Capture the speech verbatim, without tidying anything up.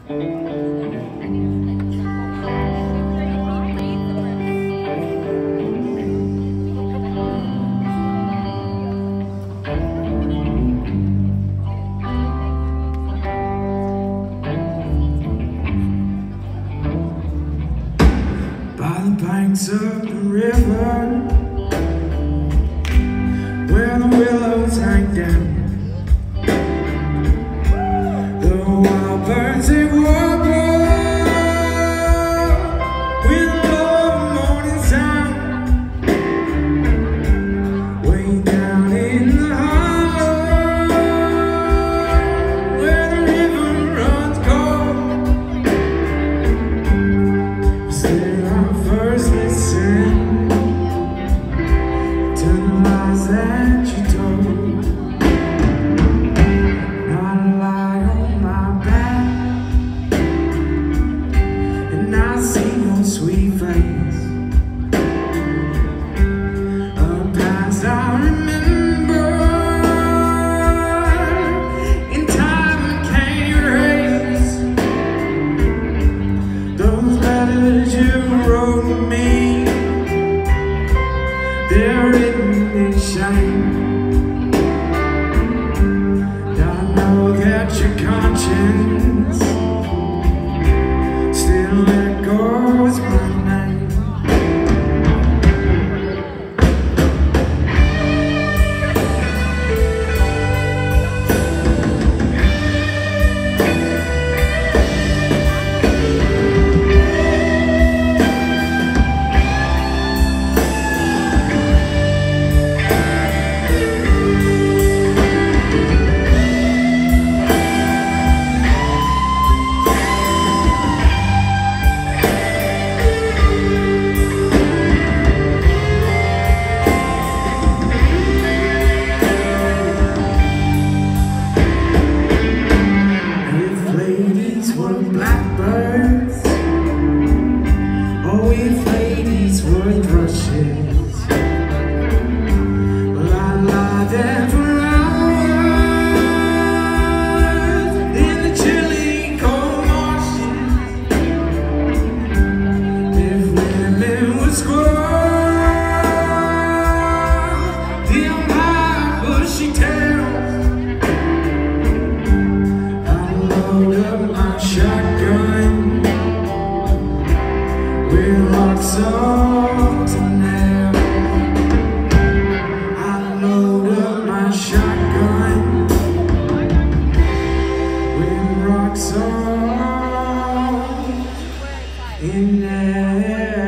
By the banks of the river, where the willows hang down, the wild birds they warble with a low morning sound. Way down in the hollow, where the river runs cold, was there I first listened to the lies that you told. Not a lie on my back, and I see your sweet face. A past I remember, in time can't erase. Those letters you wrote me, they're written in shame. I know that your conscience still echoes my name. Blackbirds, oh, if ladies were thrushes, well, I lie there for hours in the chilly cold marshes. If women would squirm, them high bushy tails, I'd load up my shotgun with lots of nails. I load up my shotgun with rocks on in there.